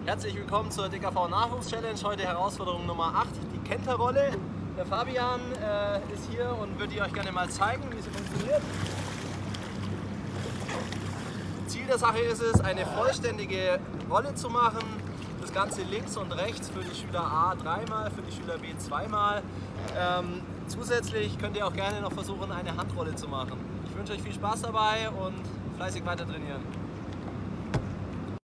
Herzlich willkommen zur DKV Nachwuchs-Challenge. Heute Herausforderung Nummer 8, die Kenterrolle. Der Fabian ist hier und würde euch gerne mal zeigen, wie sie funktioniert. Ziel der Sache ist es, eine vollständige Rolle zu machen. Das Ganze links und rechts für die Schüler A dreimal, für die Schüler B zweimal. Zusätzlich könnt ihr auch gerne noch versuchen, eine Handrolle zu machen. Ich wünsche euch viel Spaß dabei und fleißig weiter trainieren.